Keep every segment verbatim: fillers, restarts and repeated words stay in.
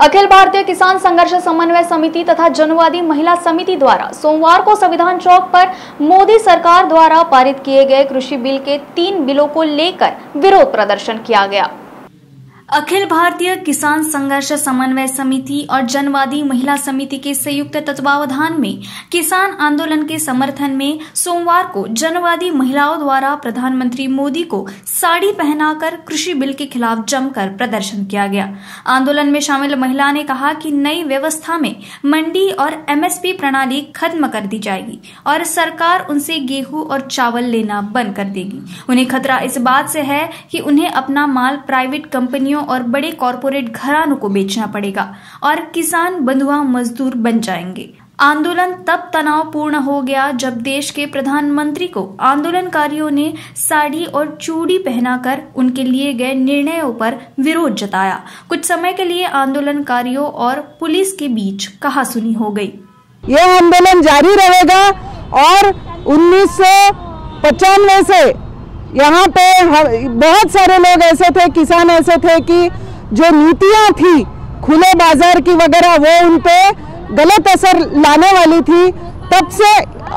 अखिल भारतीय किसान संघर्ष समन्वय समिति तथा जनवादी महिला समिति द्वारा सोमवार को संविधान चौक पर मोदी सरकार द्वारा पारित किए गए कृषि बिल के तीन बिलों को लेकर विरोध प्रदर्शन किया गया। अखिल भारतीय किसान संघर्ष समन्वय समिति और जनवादी महिला समिति के संयुक्त तत्वावधान में किसान आंदोलन के समर्थन में सोमवार को जनवादी महिलाओं द्वारा प्रधानमंत्री मोदी को साड़ी पहनाकर कृषि बिल के खिलाफ जमकर प्रदर्शन किया गया। आंदोलन में शामिल महिला ने कहा कि नई व्यवस्था में मंडी और एमएसपी प्रणाली खत्म कर दी जाएगी और सरकार उनसे गेहूं और चावल लेना बंद कर देगी। उन्हें खतरा इस बात से है कि उन्हें अपना माल प्राइवेट कंपनियों और बड़े कॉरपोरेट घरानों को बेचना पड़ेगा और किसान बंधुआ मजदूर बन जाएंगे। आंदोलन तब तनावपूर्ण हो गया जब देश के प्रधानमंत्री को आंदोलनकारियों ने साड़ी और चूड़ी पहनाकर उनके लिए गए निर्णयों पर विरोध जताया। कुछ समय के लिए आंदोलनकारियों और पुलिस के बीच कहासुनी हो गई। यह आंदोलन जारी रहेगा और उन्नीस सौ पचानवे से यहाँ पे बहुत सारे लोग ऐसे थे, किसान ऐसे थे कि जो नीतियाँ थी खुले बाजार की वगैरह वो उन पे गलत असर लाने वाली थी। तब से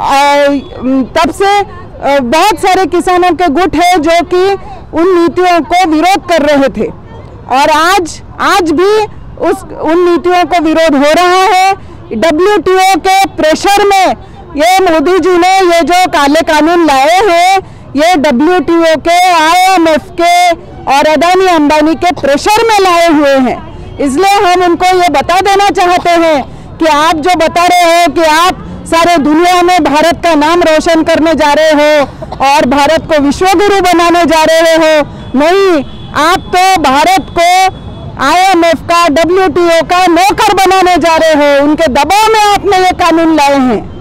तब से बहुत सारे किसानों के गुट है जो कि उन नीतियों को विरोध कर रहे थे और आज आज भी उस उन नीतियों को विरोध हो रहा है। डब्ल्यूटीओ के प्रेशर में ये मोदी जी ने ये जो काले कानून लाए हैं, ये डब्ल्यूटीओ के, आईएमएफ के और अदानी अंबानी के प्रेशर में लाए हुए हैं। इसलिए हम उनको ये बता देना चाहते हैं कि आप जो बता रहे हो कि आप सारे दुनिया में भारत का नाम रोशन करने जा रहे हो और भारत को विश्व गुरु बनाने जा रहे हो, नहीं, आप तो भारत को आईएमएफ का, डब्ल्यूटीओ का नौकर बनाने जा रहे हो। उनके दबाव में आपने ये कानून लाए हैं।